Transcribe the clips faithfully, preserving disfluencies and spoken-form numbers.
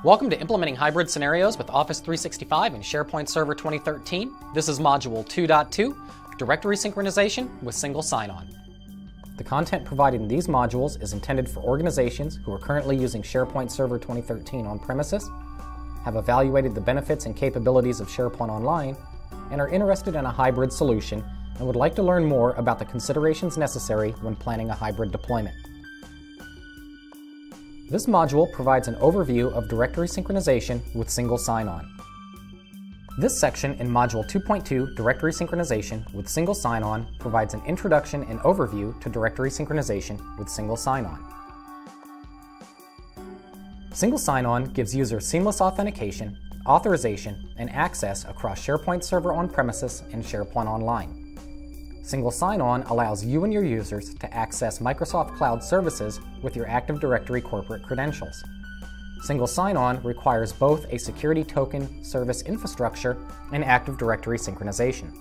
Welcome to Implementing Hybrid Scenarios with Office three sixty-five and SharePoint Server twenty thirteen. This is Module two point two, Directory Synchronization with Single Sign-On. The content provided in these modules is intended for organizations who are currently using SharePoint Server twenty thirteen on premises, have evaluated the benefits and capabilities of SharePoint Online, and are interested in a hybrid solution and would like to learn more about the considerations necessary when planning a hybrid deployment. This module provides an overview of directory synchronization with single sign-on. This section in Module two point two, Directory Synchronization with Single Sign-On, provides an introduction and overview to directory synchronization with single sign-on. Single sign-on gives users seamless authentication, authorization, and access across SharePoint Server on-premises and SharePoint Online. Single sign-on allows you and your users to access Microsoft Cloud services with your Active Directory corporate credentials. Single sign-on requires both a security token service infrastructure and Active Directory synchronization.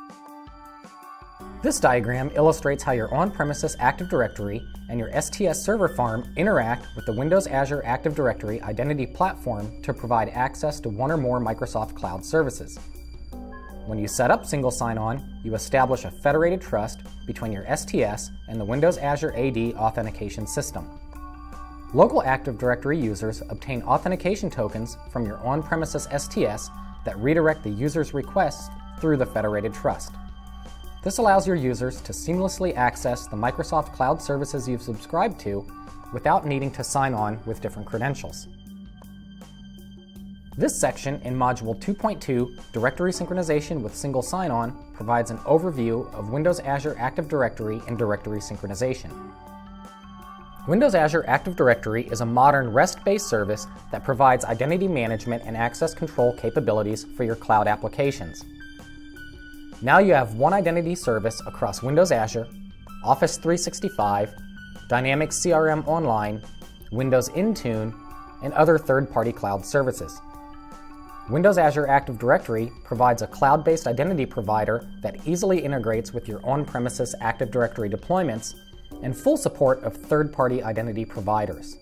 This diagram illustrates how your on-premises Active Directory and your S T S server farm interact with the Windows Azure Active Directory Identity Platform to provide access to one or more Microsoft Cloud services. When you set up single sign-on, you establish a federated trust between your S T S and the Windows Azure A D authentication system. Local Active Directory users obtain authentication tokens from your on-premises S T S that redirect the user's requests through the federated trust. This allows your users to seamlessly access the Microsoft Cloud services you've subscribed to without needing to sign on with different credentials. This section in Module two point two, Directory Synchronization with Single Sign-On, provides an overview of Windows Azure Active Directory and directory synchronization. Windows Azure Active Directory is a modern REST-based service that provides identity management and access control capabilities for your cloud applications. Now you have one identity service across Windows Azure, Office three sixty-five, Dynamics C R M Online, Windows Intune, and other third-party cloud services. Windows Azure Active Directory provides a cloud-based identity provider that easily integrates with your on-premises Active Directory deployments and full support of third-party identity providers.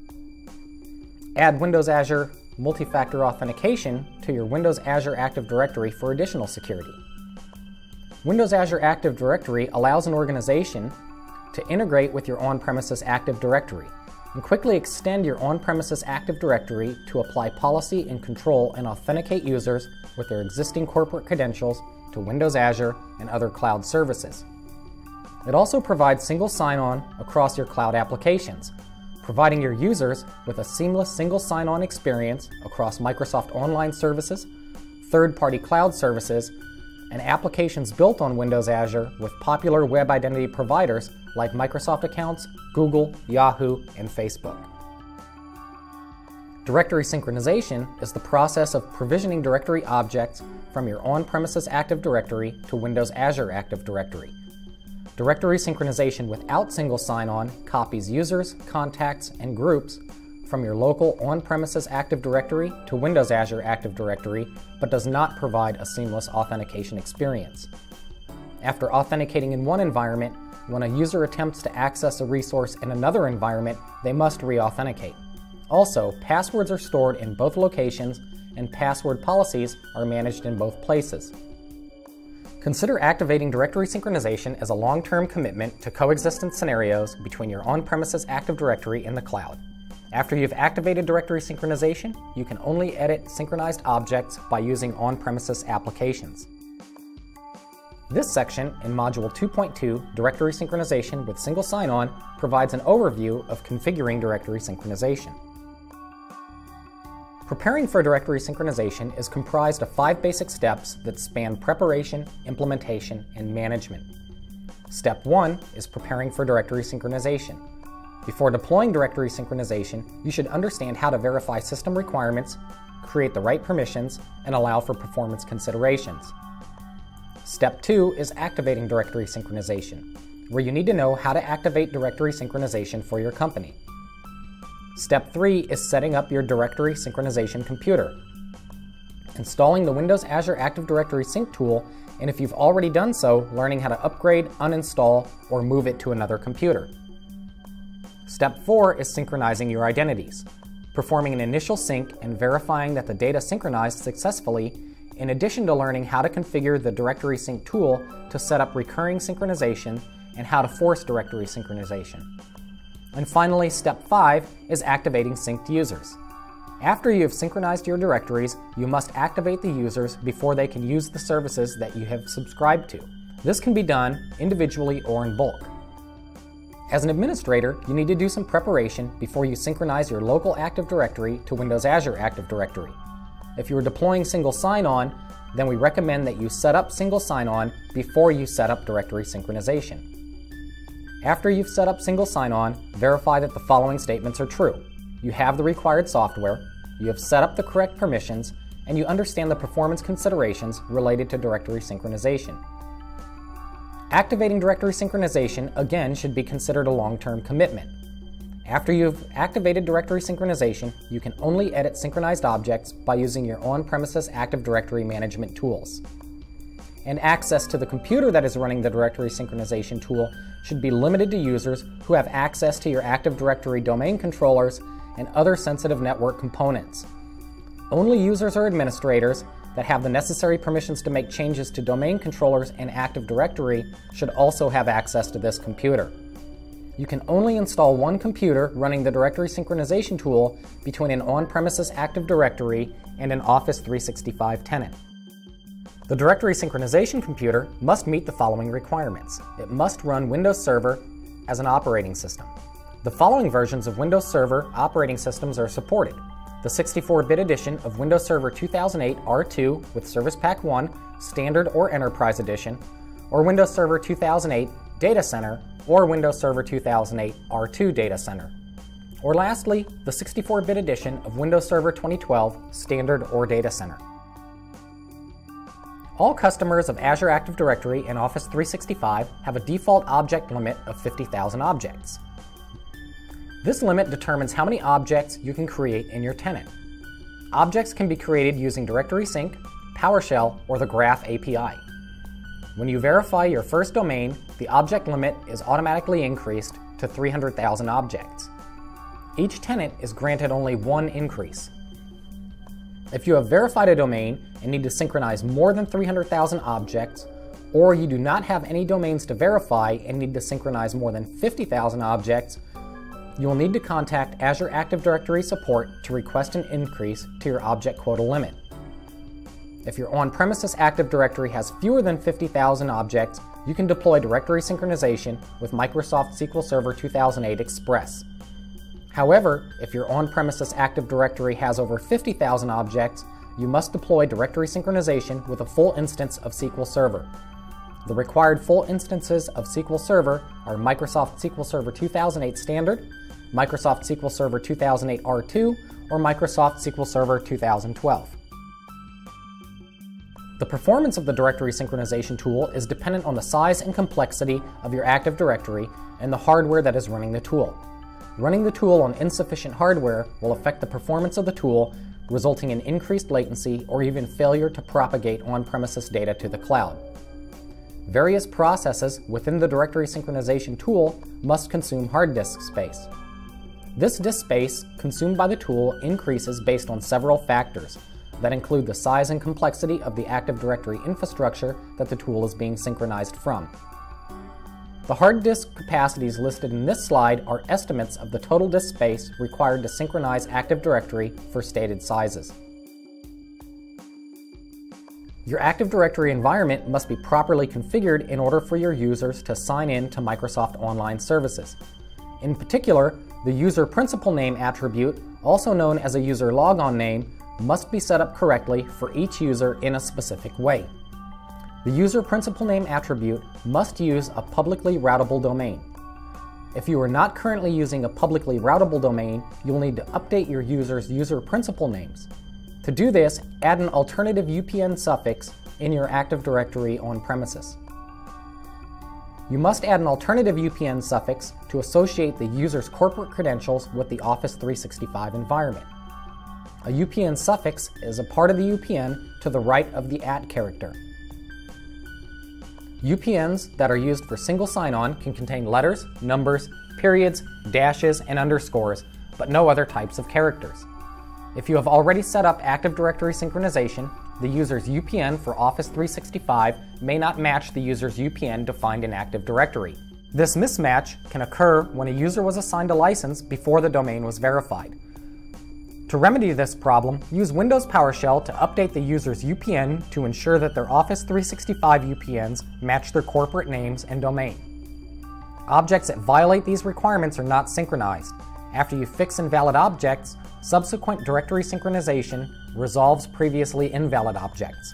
Add Windows Azure Multi-Factor Authentication to your Windows Azure Active Directory for additional security. Windows Azure Active Directory allows an organization to integrate with your on-premises Active Directory and quickly extend your on-premises Active Directory to apply policy and control and authenticate users with their existing corporate credentials to Windows Azure and other cloud services. It also provides single sign-on across your cloud applications, providing your users with a seamless single sign-on experience across Microsoft Online services, third-party cloud services, and applications built on Windows Azure with popular web identity providers like Microsoft accounts, Google, Yahoo, and Facebook. Directory synchronization is the process of provisioning directory objects from your on-premises Active Directory to Windows Azure Active Directory. Directory synchronization without single sign-on copies users, contacts, and groups from your local on-premises Active Directory to Windows Azure Active Directory, but does not provide a seamless authentication experience. After authenticating in one environment, when a user attempts to access a resource in another environment, they must re-authenticate. Also, passwords are stored in both locations, and password policies are managed in both places. Consider activating directory synchronization as a long-term commitment to coexistence scenarios between your on-premises Active Directory and the cloud. After you've activated directory synchronization, you can only edit synchronized objects by using on-premises applications. This section in Module two point two, Directory Synchronization with Single Sign-On, provides an overview of configuring directory synchronization. Preparing for directory synchronization is comprised of five basic steps that span preparation, implementation, and management. Step one is preparing for directory synchronization. Before deploying directory synchronization, you should understand how to verify system requirements, create the right permissions, and allow for performance considerations. Step two is activating directory synchronization, where you need to know how to activate directory synchronization for your company. Step three is setting up your directory synchronization computer, installing the Windows Azure Active Directory Sync tool, and if you've already done so, learning how to upgrade, uninstall, or move it to another computer. Step four is synchronizing your identities. performing an initial sync and verifying that the data synchronized successfully, in addition to learning how to configure the directory sync tool to set up recurring synchronization and how to force directory synchronization. And finally, step five is activating synced users. After you have synchronized your directories, you must activate the users before they can use the services that you have subscribed to. This can be done individually or in bulk. As an administrator, you need to do some preparation before you synchronize your local Active Directory to Windows Azure Active Directory. If you are deploying single sign-on, then we recommend that you set up single sign-on before you set up directory synchronization. After you've set up single sign-on, verify that the following statements are true. You have the required software, you have set up the correct permissions, and you understand the performance considerations related to directory synchronization. Activating directory synchronization, again, should be considered a long-term commitment. After you've activated directory synchronization, you can only edit synchronized objects by using your on-premises Active Directory management tools. And access to the computer that is running the directory synchronization tool should be limited to users who have access to your Active Directory domain controllers and other sensitive network components. Only users or administrators that have the necessary permissions to make changes to domain controllers and Active Directory should also have access to this computer. You can only install one computer running the directory synchronization tool between an on-premises Active Directory and an Office three sixty-five tenant. The directory synchronization computer must meet the following requirements. It must run Windows Server as an operating system. The following versions of Windows Server operating systems are supported. The sixty-four bit edition of Windows Server two thousand eight R two with Service Pack one, Standard or Enterprise Edition, or Windows Server two thousand eight Data Center, or Windows Server two thousand eight R two Data Center. Or lastly, the sixty-four bit edition of Windows Server twenty twelve Standard or Data Center. All customers of Azure Active Directory and Office three sixty-five have a default object limit of fifty thousand objects. This limit determines how many objects you can create in your tenant. Objects can be created using Directory Sync, PowerShell, or the Graph A P I. When you verify your first domain, the object limit is automatically increased to three hundred thousand objects. Each tenant is granted only one increase. If you have verified a domain and need to synchronize more than three hundred thousand objects, or you do not have any domains to verify and need to synchronize more than fifty thousand objects, you will need to contact Azure Active Directory support to request an increase to your object quota limit. If your on-premises Active Directory has fewer than fifty thousand objects, you can deploy directory synchronization with Microsoft S Q L Server two thousand eight Express. However, if your on-premises Active Directory has over fifty thousand objects, you must deploy directory synchronization with a full instance of S Q L Server. The required full instances of S Q L Server are Microsoft S Q L Server two thousand eight Standard, Microsoft S Q L Server two thousand eight R two, or Microsoft S Q L Server two thousand twelve. The performance of the directory synchronization tool is dependent on the size and complexity of your Active Directory and the hardware that is running the tool. Running the tool on insufficient hardware will affect the performance of the tool, resulting in increased latency or even failure to propagate on-premises data to the cloud. Various processes within the directory synchronization tool must consume hard disk space. This disk space consumed by the tool increases based on several factors that include the size and complexity of the Active Directory infrastructure that the tool is being synchronized from. The hard disk capacities listed in this slide are estimates of the total disk space required to synchronize Active Directory for stated sizes. Your Active Directory environment must be properly configured in order for your users to sign in to Microsoft Online Services. In particular, the user principal name attribute, also known as a user logon name, must be set up correctly for each user in a specific way. The user principal name attribute must use a publicly routable domain. If you are not currently using a publicly routable domain, you'll need to update your user's user principal names. To do this, add an alternative U P N suffix in your Active Directory on premises. You must add an alternative U P N suffix to associate the user's corporate credentials with the Office three sixty-five environment. A U P N suffix is a part of the U P N to the right of the at character. U P Ns that are used for single sign-on can contain letters, numbers, periods, dashes, and underscores, but no other types of characters. If you have already set up Active Directory synchronization, the user's U P N for Office three sixty-five may not match the user's U P N defined in Active Directory. This mismatch can occur when a user was assigned a license before the domain was verified. To remedy this problem, use Windows PowerShell to update the user's U P N to ensure that their Office three sixty-five U P Ns match their corporate names and domain. Objects that violate these requirements are not synchronized. After you fix invalid objects, subsequent directory synchronization resolves previously invalid objects.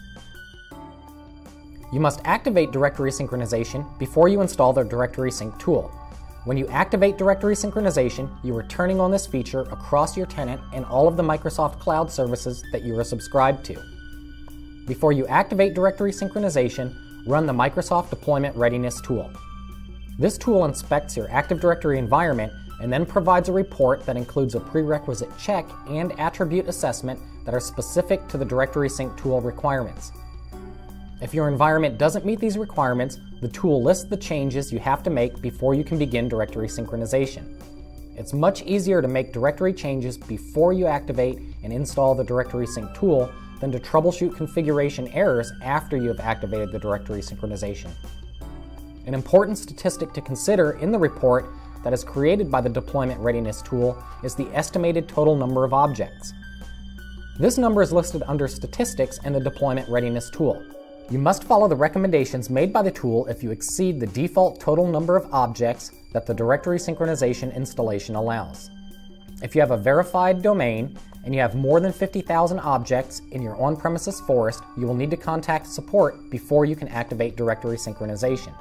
You must activate directory synchronization before you install the directory sync tool. When you activate directory synchronization, you are turning on this feature across your tenant and all of the Microsoft Cloud services that you are subscribed to. Before you activate directory synchronization, run the Microsoft Deployment Readiness tool. This tool inspects your Active Directory environment and then provides a report that includes a prerequisite check and attribute assessment that are specific to the directory sync tool requirements. If your environment doesn't meet these requirements, the tool lists the changes you have to make before you can begin directory synchronization. It's much easier to make directory changes before you activate and install the directory sync tool than to troubleshoot configuration errors after you have activated the directory synchronization. An important statistic to consider in the report that is created by the Deployment Readiness tool is the estimated total number of objects. This number is listed under Statistics in the Deployment Readiness tool. You must follow the recommendations made by the tool if you exceed the default total number of objects that the directory synchronization installation allows. If you have a verified domain and you have more than fifty thousand objects in your on-premises forest, you will need to contact support before you can activate directory synchronization.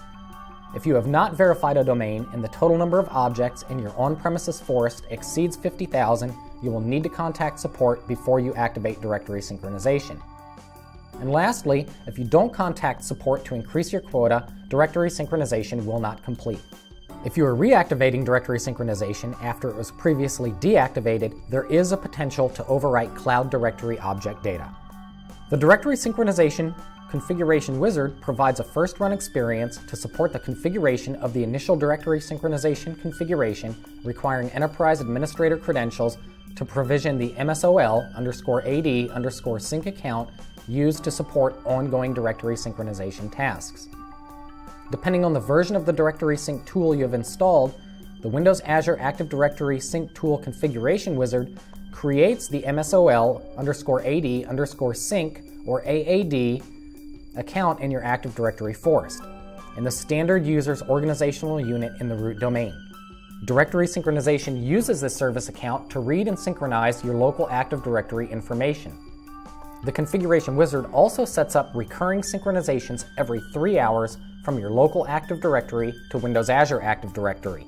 If you have not verified a domain and the total number of objects in your on-premises forest exceeds fifty thousand, you will need to contact support before you activate directory synchronization. And lastly, if you don't contact support to increase your quota, directory synchronization will not complete. If you are reactivating directory synchronization after it was previously deactivated, there is a potential to overwrite Cloud Directory object data. The directory synchronization Configuration Wizard provides a first-run experience to support the configuration of the initial directory synchronization configuration requiring enterprise administrator credentials to provision the M S O L underscore A D underscore sync account used to support ongoing directory synchronization tasks. Depending on the version of the directory sync tool you have installed, the Windows Azure Active Directory Sync Tool Configuration Wizard creates the M S O L underscore A D underscore sync or A A D account in your Active Directory forest, in the standard user's organizational unit in the root domain. Directory synchronization uses this service account to read and synchronize your local Active Directory information. The Configuration Wizard also sets up recurring synchronizations every three hours from your local Active Directory to Windows Azure Active Directory.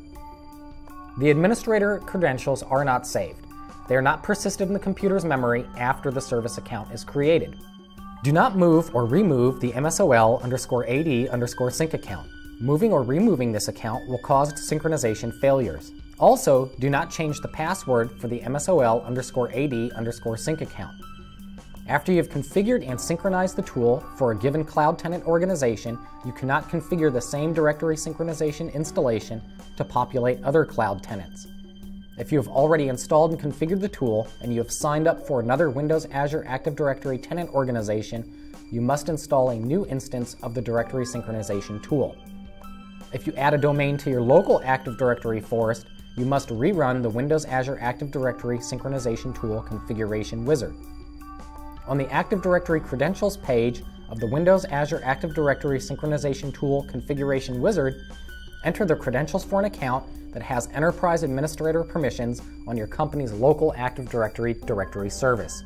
The administrator credentials are not saved. They are not persisted in the computer's memory after the service account is created. Do not move or remove the M S O L underscore A D underscore sync account. Moving or removing this account will cause synchronization failures. Also, do not change the password for the M S O L underscore A D underscore sync account. After you have configured and synchronized the tool for a given cloud tenant organization, you cannot configure the same directory synchronization installation to populate other cloud tenants. If you have already installed and configured the tool and you have signed up for another Windows Azure Active Directory tenant organization, you must install a new instance of the directory synchronization tool. If you add a domain to your local Active Directory forest, you must rerun the Windows Azure Active Directory Synchronization Tool Configuration Wizard. On the Active Directory Credentials page of the Windows Azure Active Directory Synchronization Tool Configuration Wizard, enter the credentials for an account that has enterprise administrator permissions on your company's local Active Directory directory service.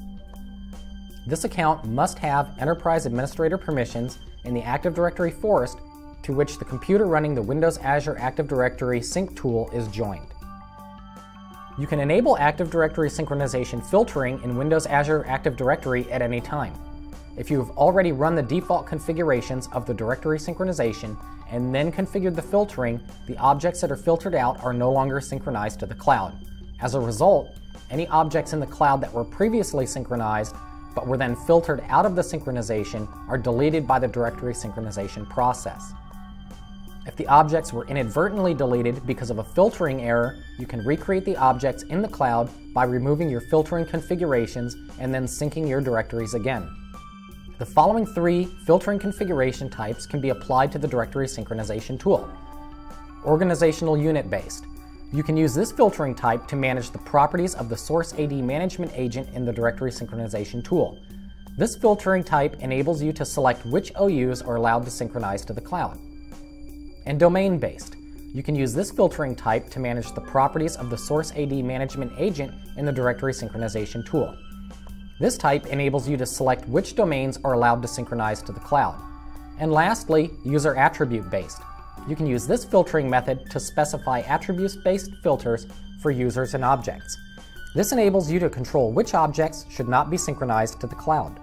This account must have enterprise administrator permissions in the Active Directory forest to which the computer running the Windows Azure Active Directory Sync tool is joined. You can enable Active Directory synchronization filtering in Windows Azure Active Directory at any time. If you have already run the default configurations of the directory synchronization and then configured the filtering, the objects that are filtered out are no longer synchronized to the cloud. As a result, any objects in the cloud that were previously synchronized but were then filtered out of the synchronization are deleted by the directory synchronization process. If the objects were inadvertently deleted because of a filtering error, you can recreate the objects in the cloud by removing your filtering configurations and then syncing your directories again. The following three filtering configuration types can be applied to the directory synchronization tool. Organizational unit based. You can use this filtering type to manage the properties of the source A D management agent in the directory synchronization tool. This filtering type enables you to select which O Us are allowed to synchronize to the cloud. And domain-based. You can use this filtering type to manage the properties of the source A D management agent in the directory synchronization tool. This type enables you to select which domains are allowed to synchronize to the cloud. And lastly, user attribute-based. You can use this filtering method to specify attributes-based filters for users and objects. This enables you to control which objects should not be synchronized to the cloud.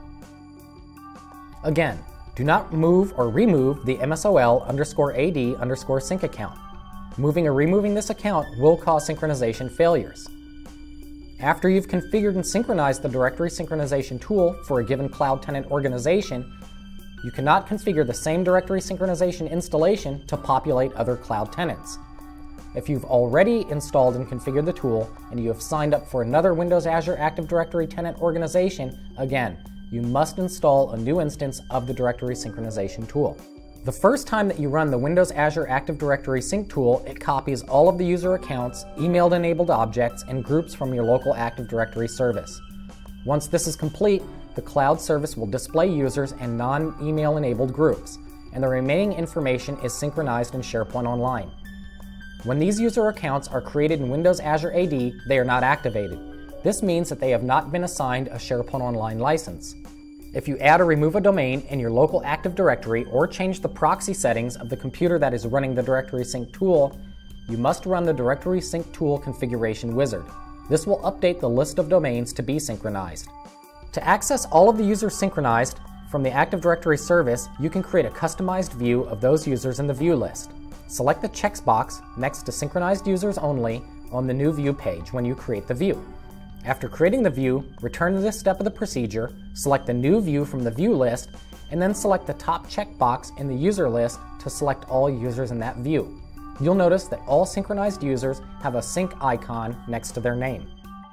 Again, do not move or remove the M S O L underscore A D underscore sync account. Moving or removing this account will cause synchronization failures. After you've configured and synchronized the directory synchronization tool for a given cloud tenant organization, you cannot configure the same directory synchronization installation to populate other cloud tenants. If you've already installed and configured the tool and you have signed up for another Windows Azure Active Directory tenant organization, again, you must install a new instance of the directory synchronization tool. The first time that you run the Windows Azure Active Directory Sync tool, it copies all of the user accounts, email-enabled objects, and groups from your local Active Directory service. Once this is complete, the cloud service will display users and non-email enabled groups, and the remaining information is synchronized in SharePoint Online. When these user accounts are created in Windows Azure A D, they are not activated. This means that they have not been assigned a SharePoint Online license. If you add or remove a domain in your local Active Directory or change the proxy settings of the computer that is running the Directory Sync tool, you must run the Directory Sync tool configuration wizard. This will update the list of domains to be synchronized. To access all of the users synchronized from the Active Directory service, you can create a customized view of those users in the view list. Select the checkbox next to Synchronized Users Only on the New View page when you create the view. After creating the view, return to this step of the procedure, select the new view from the view list, and then select the top checkbox in the user list to select all users in that view. You'll notice that all synchronized users have a sync icon next to their name.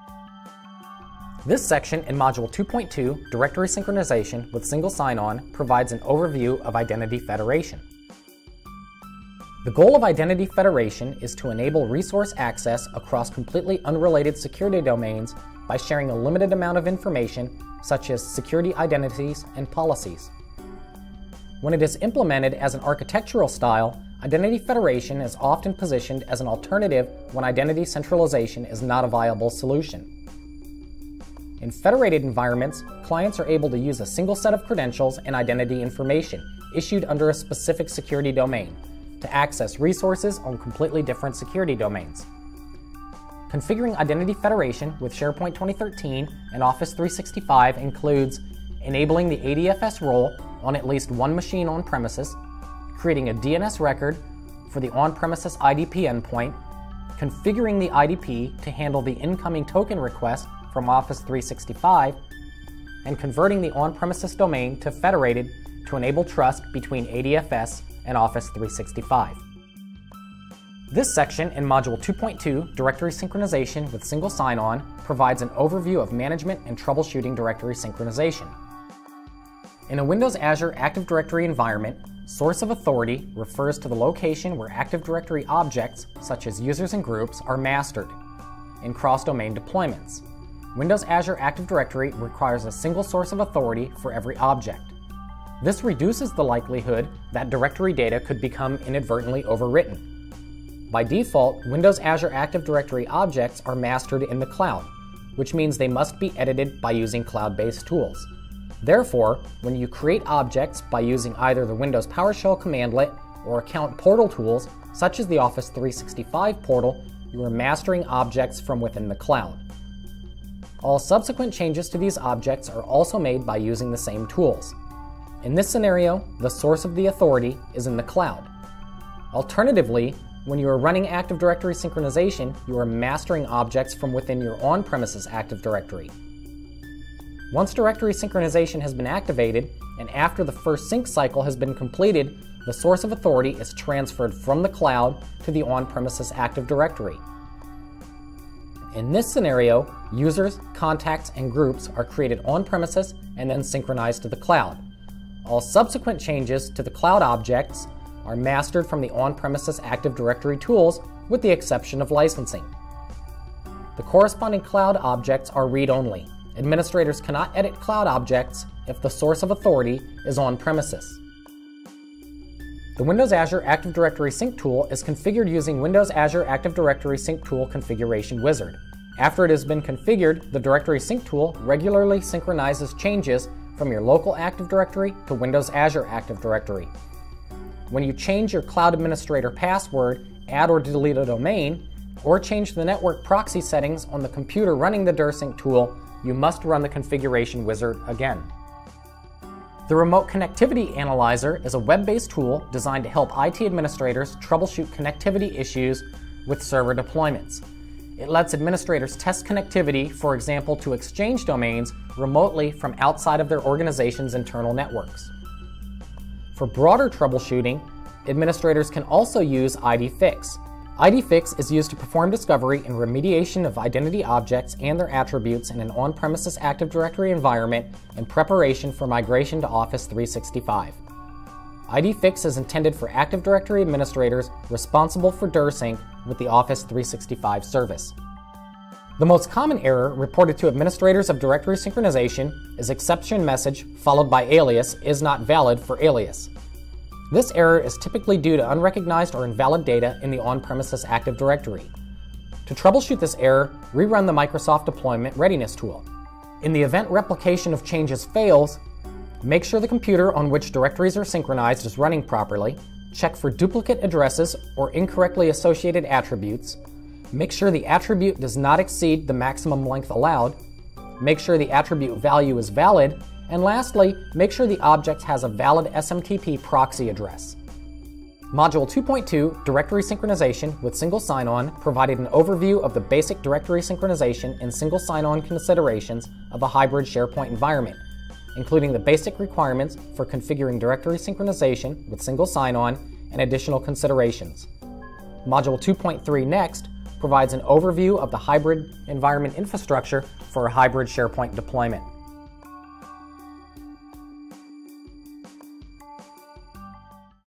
This section in Module two point two, Directory Synchronization with Single Sign-On, provides an overview of identity federation. The goal of identity federation is to enable resource access across completely unrelated security domains by sharing a limited amount of information, such as security identities and policies. When it is implemented as an architectural style, identity federation is often positioned as an alternative when identity centralization is not a viable solution. In federated environments, clients are able to use a single set of credentials and identity information issued under a specific security domain to access resources on completely different security domains. Configuring identity federation with SharePoint twenty thirteen and Office three sixty-five includes enabling the A D F S role on at least one machine on premises, creating a D N S record for the on-premises I D P endpoint, configuring the I D P to handle the incoming token request from Office three sixty-five, and converting the on-premises domain to federated to enable trust between A D F S and Office three sixty-five. This section in Module two point two, Directory Synchronization with Single Sign-On, provides an overview of management and troubleshooting directory synchronization. In a Windows Azure Active Directory environment, source of authority refers to the location where Active Directory objects, such as users and groups, are mastered in cross-domain deployments. Windows Azure Active Directory requires a single source of authority for every object. This reduces the likelihood that directory data could become inadvertently overwritten. By default, Windows Azure Active Directory objects are mastered in the cloud, which means they must be edited by using cloud-based tools. Therefore, when you create objects by using either the Windows PowerShell commandlet or account portal tools, such as the Office three sixty-five portal, you are mastering objects from within the cloud. All subsequent changes to these objects are also made by using the same tools. In this scenario, the source of the authority is in the cloud. Alternatively, when you are running Active Directory synchronization, you are mastering objects from within your on-premises Active Directory. Once directory synchronization has been activated, and after the first sync cycle has been completed, the source of authority is transferred from the cloud to the on-premises Active Directory. In this scenario, users, contacts, and groups are created on-premises and then synchronized to the cloud. All subsequent changes to the cloud objects are mastered from the on-premises Active Directory tools, with the exception of licensing. The corresponding cloud objects are read-only. Administrators cannot edit cloud objects if the source of authority is on-premises. The Windows Azure Active Directory Sync tool is configured using Windows Azure Active Directory Sync tool configuration wizard. After it has been configured, the Directory Sync tool regularly synchronizes changes from your local Active Directory to Windows Azure Active Directory. When you change your cloud administrator password, add or delete a domain, or change the network proxy settings on the computer running the D R Sync tool, you must run the configuration wizard again. The Remote Connectivity Analyzer is a web-based tool designed to help I T administrators troubleshoot connectivity issues with server deployments. It lets administrators test connectivity, for example, to Exchange domains remotely from outside of their organization's internal networks. For broader troubleshooting, administrators can also use IDFix. IDFix is used to perform discovery and remediation of identity objects and their attributes in an on-premises Active Directory environment in preparation for migration to Office three sixty-five. IDFix is intended for Active Directory administrators responsible for D R Sync with the Office three sixty-five service. The most common error reported to administrators of directory synchronization is exception message followed by alias is not valid for alias. This error is typically due to unrecognized or invalid data in the on-premises Active Directory. To troubleshoot this error, rerun the Microsoft Deployment Readiness tool. In the event replication of changes fails, make sure the computer on which directories are synchronized is running properly, check for duplicate addresses or incorrectly associated attributes, make sure the attribute does not exceed the maximum length allowed, make sure the attribute value is valid, and lastly, make sure the object has a valid S M T P proxy address. Module two point two, Directory Synchronization with Single Sign-On, provided an overview of the basic directory synchronization and single sign-on considerations of a hybrid SharePoint environment, including the basic requirements for configuring directory synchronization with single sign-on and additional considerations. Module two point three next provides an overview of the hybrid environment infrastructure for a hybrid SharePoint deployment.